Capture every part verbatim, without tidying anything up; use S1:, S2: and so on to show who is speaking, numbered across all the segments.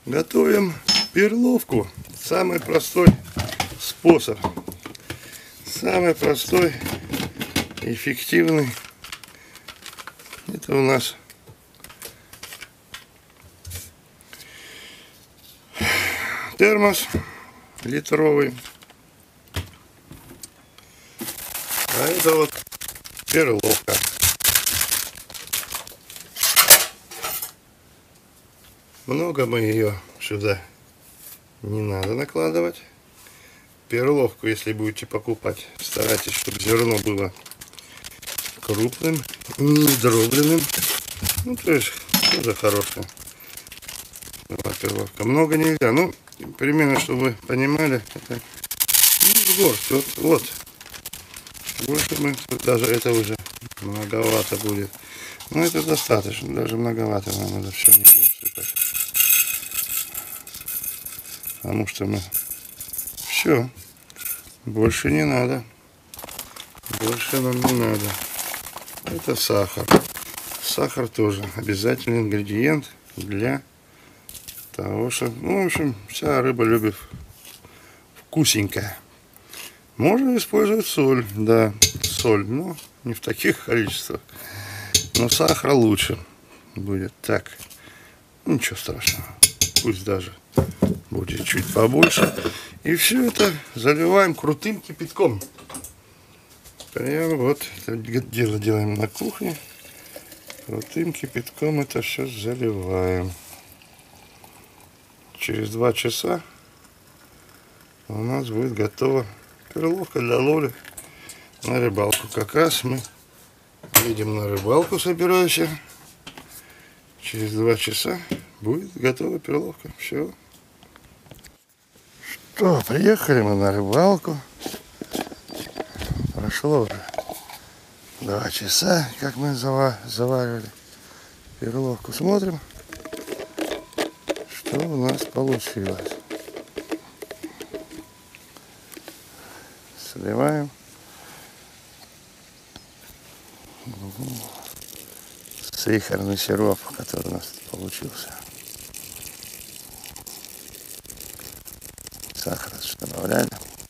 S1: Готовим перловку. Самый простой способ. Самый простой, эффективный. Это у нас термос литровый. А это вот перловка. Много мы ее сюда не надо накладывать. Перловку, если будете покупать, старайтесь, чтобы зерно было крупным, не дробленым. Ну, то есть, тоже хорошая перловка. Много нельзя. Ну, примерно, чтобы вы понимали, это ну, горсть. Вот, вот. Больше мы, даже это уже многовато будет. Но это достаточно, даже многовато. Нам надо все не будет сыпать. Потому что мы все, больше не надо, больше нам не надо. Это сахар. Сахар тоже обязательный ингредиент для того, что, ну, в общем, вся рыба любит вкусненькое. Можно использовать соль, да, соль, но не в таких количествах. Но сахар лучше будет. Так, ничего страшного, пусть даже будет чуть побольше. И все это заливаем крутым кипятком. Прямо вот это дело делаем на кухне. Крутым кипятком это все заливаем. Через два часа у нас будет готова перловка для ловли на рыбалку. Как раз мы едем на рыбалку, собираемся. Через два часа будет готова перловка. Все. Что, приехали мы на рыбалку. Прошло уже два часа, как мы заваривали перловку. Смотрим, что у нас получилось. Сливаем. Сахарный сироп, который у нас получился. Сахар добавляли.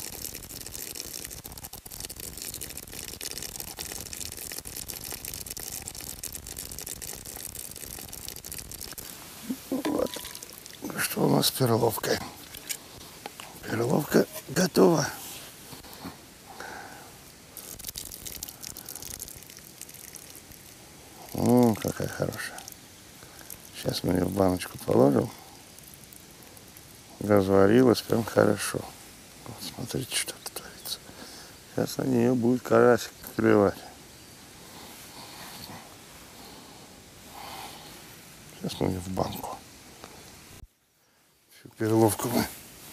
S1: Вот. Что у нас с перловкой? Перловка готова. О, какая хорошая. Сейчас мы ее в баночку положим. Разварилась прям хорошо. Вот, смотрите, что тут творится. Сейчас на нее будет карасик клевать. Сейчас мы ее в банку. Всю перловку мы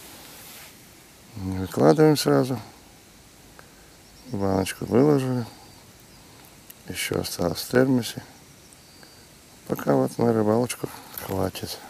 S1: не выкладываем сразу. В баночку выложили. Еще осталось в термосе. Пока вот на рыбалочку хватит.